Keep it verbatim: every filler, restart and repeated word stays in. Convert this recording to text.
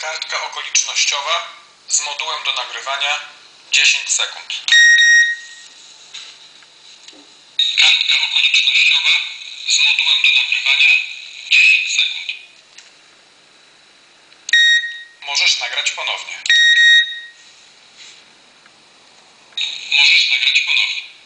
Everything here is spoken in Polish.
Kartka okolicznościowa z modułem do nagrywania dziesięć sekund. Kartka okolicznościowa z modułem do nagrywania dziesięć sekund. Możesz nagrać ponownie. Możesz nagrać ponownie.